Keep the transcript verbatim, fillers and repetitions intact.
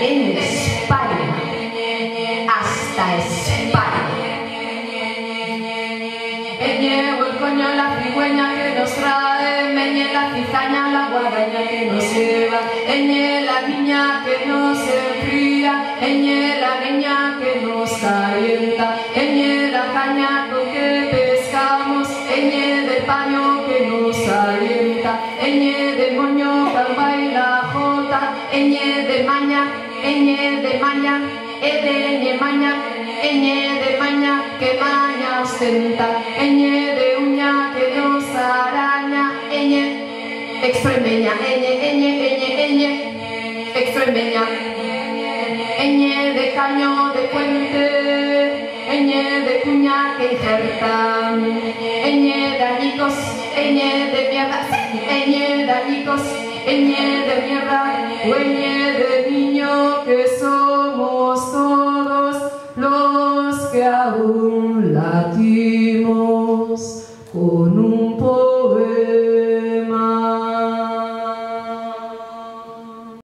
en España, hasta España. Eñe, el coño, la cigüeña que nos trae, meñe, la cizaña, la guadaña que nos lleva, eñe, la niña que nos enfría, eñe, la leña que nos calienta, eñe, la caña con que pescamos, eñe, del paño que nos alienta, eñe, del moño que baila jota, eñe, de maña, eñe, de maña, e de eñe maña, eñe, de maña que maña ostenta, eñe, de uña que nos araña, eñe, extremeña, eñe, eñe, eñe, eñe, extremeña, eñe, de caño de puente, eñe, de cuña que injerta, eñe, de añicos, eñe, de mierda, eñe, de añicos, eñe, de mierda, o eñe, de niño que somos todos los que aún latimos con un poema.